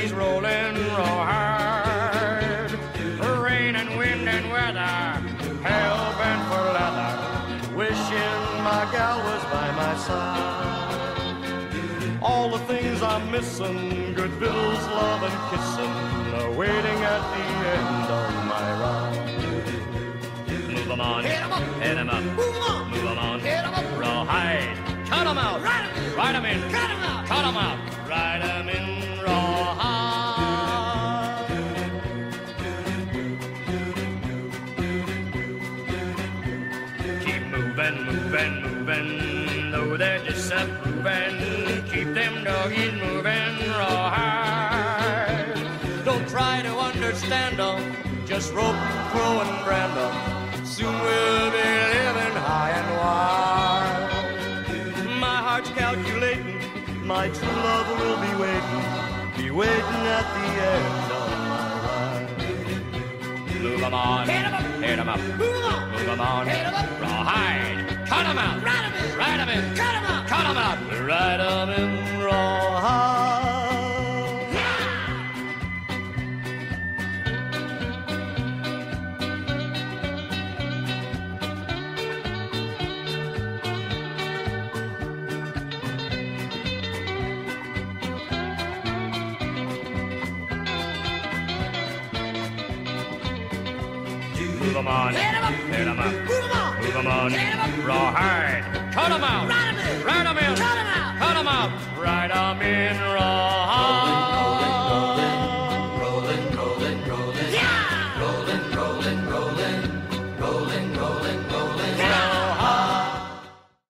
he's rolling raw hard. Rain and wind and weather, hell bent for leather, wishing my gal was by my side. All the things I'm missing, good victuals, love and kissing, are waiting at the end of my ride. Move 'em on, hit 'em up, hit 'em up, move 'em on, move 'em on, hit 'em up, rawhide, cut 'em out, ride 'em in, cut 'em out, cut 'em out, ride 'em in rawhide. Keep moving, moving, moving, though they're disapproving, keep them doggies moving rawhide. Don't try to understand them, just rope, crow, and brand them. Soon we'll be living high and wide. My heart's calculating, my true love will be waiting at the end of my ride. Move 'em on, hit 'em up, hit 'em up, move 'em on, move 'em on, hit 'em up, rawhide, cut 'em out, ride 'em in, ride 'em in, cut 'em out, cut 'em out, ride 'em in rawhide. Move 'em on, hit 'em up, move 'em on, move 'em on, hit 'em up, rawhide, cut 'em out.